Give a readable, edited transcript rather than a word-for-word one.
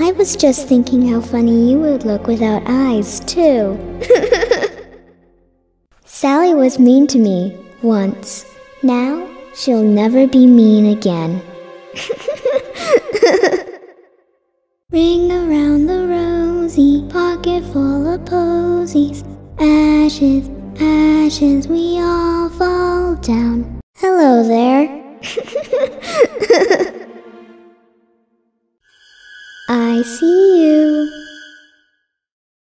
I was just thinking how funny you would look without eyes, too. Sally was mean to me once. Now, she'll never be mean again. Ring around the rosy, pocket full of posies. Ashes, ashes, we all fall down. Hello there. I see you.